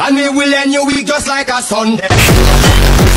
And we will end your week just like a Sunday.